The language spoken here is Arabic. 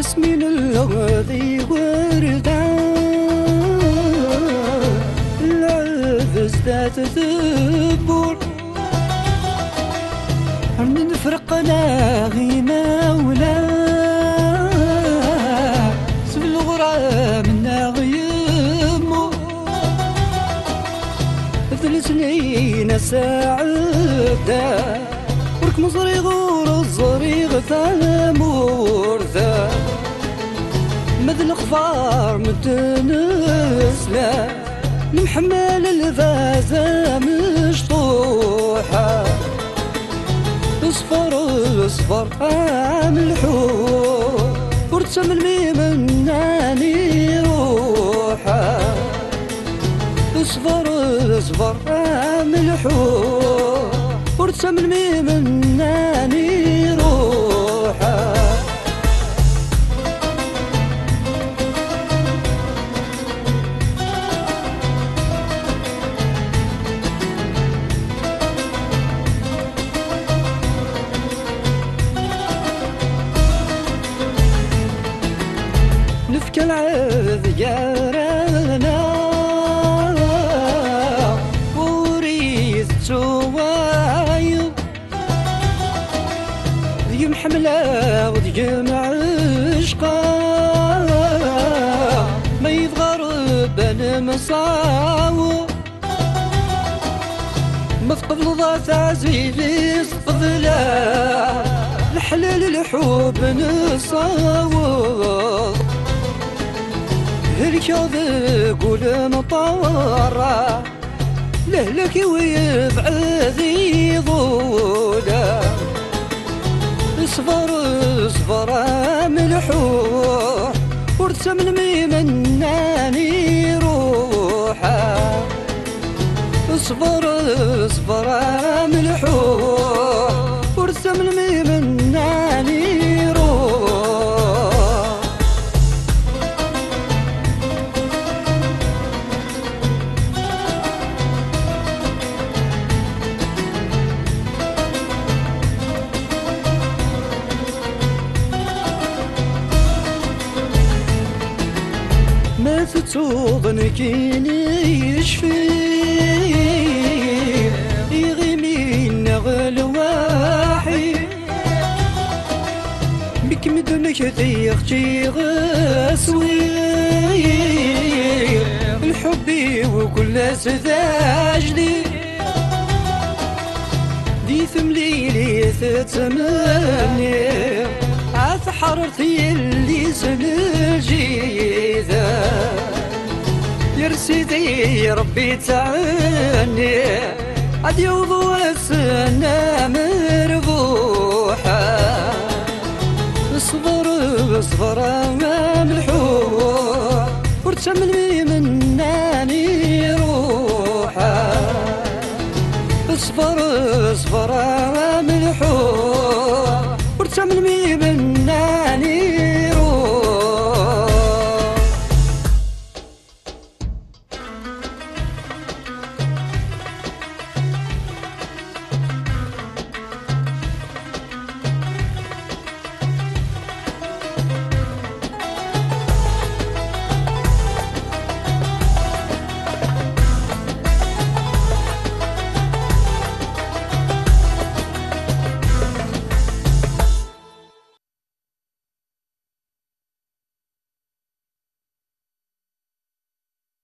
ياسمين الغذي وردان العذز ذات ثبور من نفرقنا غينا ولا سب الغرام منا غيمو ثلاث سنين ساعدة ورك مصري غور الزريغ ثامور ذا مذ الأخبار متنسلة نمحمل الفازة مشطوحة اصفر اصفر عامل حور ورتسم الميم الناني روحة اصفر اصفر عامل حور ورتسم الميم الناني روحة نفك العذ جارنا وريث سوايو يم حملة وتجمع عشقا ما يتغرب المصاو ما تقبل ضاث عزيزي صفضلا الحلال الحب نصاوض الكاظ قول مطارة لهلك ويبعث يضولا اصبر اصبر ملحوح ورتسم الميم الناني روحا اصبر اصبر ملحوح ورتسم الميم الناني روح ما تتوضن كيني يشفي يغيمين غلواحي بك مدنك تيختي غسوي الحبي وكل سذاجلي دي ثمليلي تتمني عاث حررتي اللي سنجيذا يا سيدي ربي تعني عاد يوضو السنة مربوحة اصبر اصبر ملحوح ورتسم الميم الناني روحة اصبر اصبر